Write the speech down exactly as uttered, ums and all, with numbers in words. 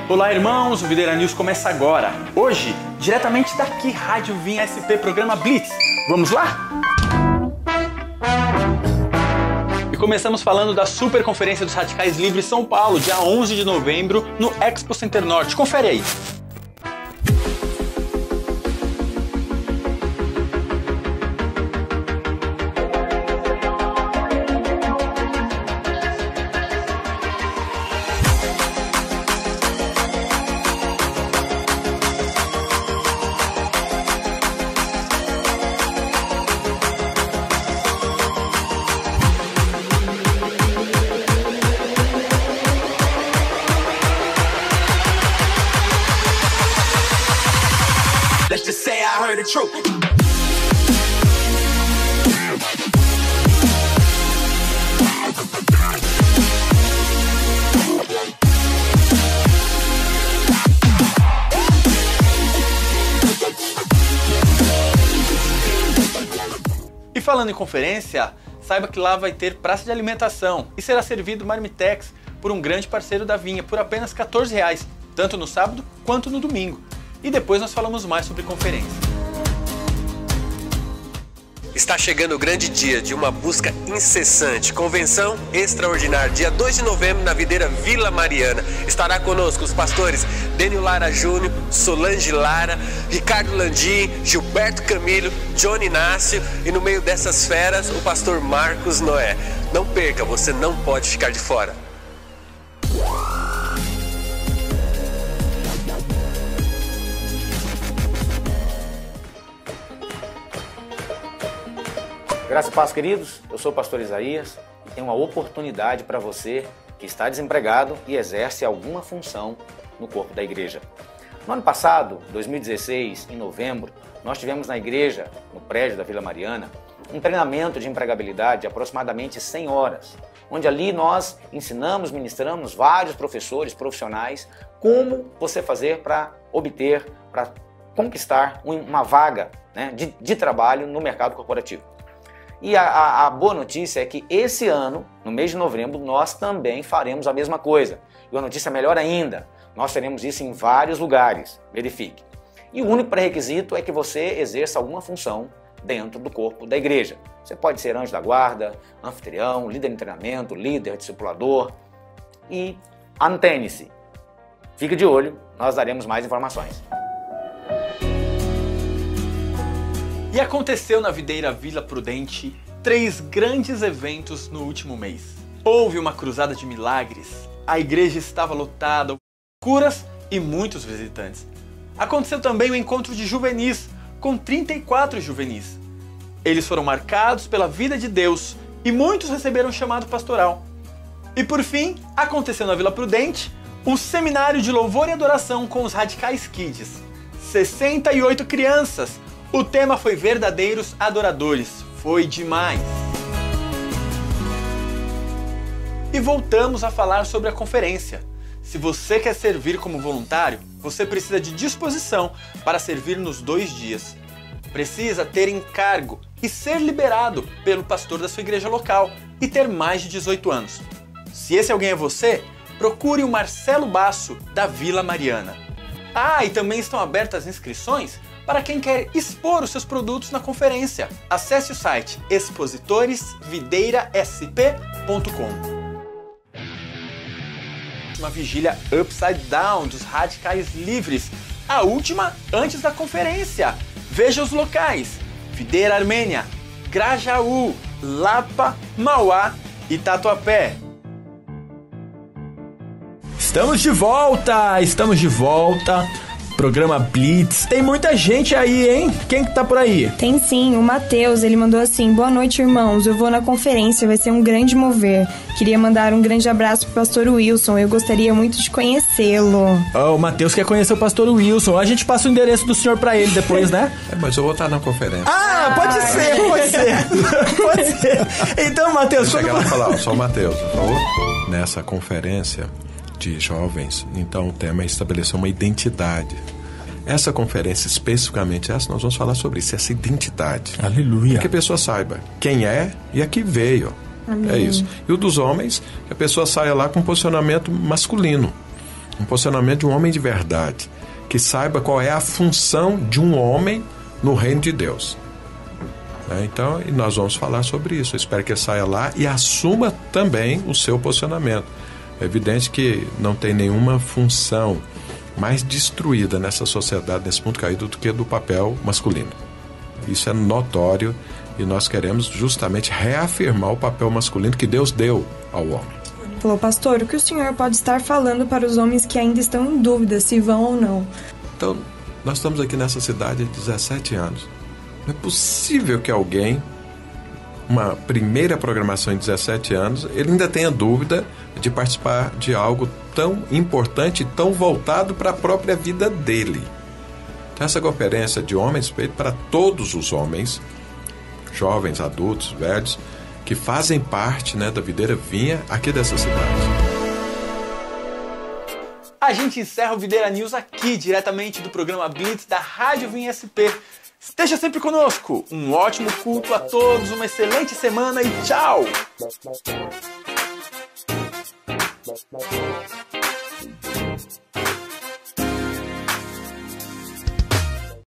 Olá, irmãos, o Videira News começa agora. Hoje, diretamente daqui, Rádio Vinha S P, programa Blitz. Vamos lá? E começamos falando da Super Conferência dos Radicais Livres São Paulo, dia onze de novembro, no Expo Center Norte. Confere aí. Let's just say I heard the truth. E falando em conferência, saiba que lá vai ter praça de alimentação e será servido marmitex por um grande parceiro da Vinha por apenas quatorze reais, tanto no sábado quanto no domingo. E depois nós falamos mais sobre conferência. Está chegando o grande dia de uma busca incessante. Convenção extraordinária, dia dois de novembro, na Videira Vila Mariana. Estará conosco os pastores Dênio Lara Júnior, Solange Lara, Ricardo Landim, Gilberto Camilo, Johnny Inácio e no meio dessas feras, o pastor Marcos Noé. Não perca, você não pode ficar de fora. Graças e paz, queridos. Eu sou o pastor Isaías e tenho uma oportunidade para você que está desempregado e exerce alguma função no corpo da igreja. No ano passado, dois mil e dezesseis, em novembro, nós tivemos na igreja, no prédio da Vila Mariana, um treinamento de empregabilidade de aproximadamente cem horas, onde ali nós ensinamos, ministramos vários professores profissionais como você fazer para obter, para conquistar uma vaga, né, de, de trabalho no mercado corporativo. E a, a, a boa notícia é que esse ano, no mês de novembro, nós também faremos a mesma coisa. E a notícia melhor ainda, nós teremos isso em vários lugares, verifique. E o único pré-requisito é que você exerça alguma função dentro do corpo da igreja. Você pode ser anjo da guarda, anfitrião, líder de treinamento, líder, discipulador. E antene-se. Fique de olho, nós daremos mais informações. E aconteceu na Videira Vila Prudente três grandes eventos no último mês. Houve uma cruzada de milagres, a igreja estava lotada, curas e muitos visitantes. Aconteceu também o encontro de juvenis, com trinta e quatro juvenis. Eles foram marcados pela vida de Deus e muitos receberam chamado pastoral. E por fim, aconteceu na Vila Prudente um seminário de louvor e adoração com os Radicais Kids. sessenta e oito crianças. O tema foi Verdadeiros Adoradores. Foi demais! E voltamos a falar sobre a conferência. Se você quer servir como voluntário, você precisa de disposição para servir nos dois dias. Precisa ter encargo e ser liberado pelo pastor da sua igreja local e ter mais de dezoito anos. Se esse alguém é você, procure o Marcelo Basso, da Vila Mariana. Ah, e também estão abertas as inscrições para quem quer expor os seus produtos na conferência. Acesse o site expositores videira s p ponto com. Uma vigília Upside Down dos Radicais Livres, a última antes da conferência. Veja os locais: Videira Armênia, Grajaú, Lapa, Mauá e Tatuapé. Estamos de volta! Estamos de volta! Programa Blitz. Tem muita gente aí, hein? Quem que tá por aí? Tem sim, o Matheus, ele mandou assim: boa noite, irmãos, eu vou na conferência, vai ser um grande mover. Queria mandar um grande abraço pro pastor Wilson, eu gostaria muito de conhecê-lo. Oh, o Matheus quer conhecer o pastor Wilson, a gente passa o endereço do senhor pra ele depois, né? É, mas eu vou estar na conferência. Ah, pode ah. ser, pode ser, pode ser. Então, Matheus... Deixa quando... ela falar, só o Matheus, por favor. Nessa conferência de jovens, então o tema é estabelecer uma identidade. Essa conferência, especificamente essa, nós vamos falar sobre isso, essa identidade. Aleluia. Para que a pessoa saiba quem é e a que veio. Amém. É isso. E o dos homens, que a pessoa saia lá com um posicionamento masculino. um posicionamento de um homem de verdade, que saiba qual é a função de um homem no reino de Deus. É, então, e nós vamos falar sobre isso. Eu espero que ele saia lá e assuma também o seu posicionamento. É evidente que não tem nenhuma função mais destruída nessa sociedade, nesse mundo caído, do que do papel masculino. Isso é notório e nós queremos justamente reafirmar o papel masculino que Deus deu ao homem. Falou, pastor, o que o senhor pode estar falando para os homens que ainda estão em dúvida se vão ou não? Então, nós estamos aqui nessa cidade há dezessete anos. Não é possível que alguém, uma primeira programação em dezessete anos, ele ainda tenha dúvida de participar de algo tão importante e tão voltado para a própria vida dele. Então, essa conferência de homens feita para todos os homens, jovens, adultos, velhos, que fazem parte, né, da videira vinha aqui dessa cidade. A gente encerra o Videira News aqui, diretamente do programa Blitz da Rádio Vinha S P. Esteja sempre conosco. Um ótimo culto a todos, uma excelente semana e tchau!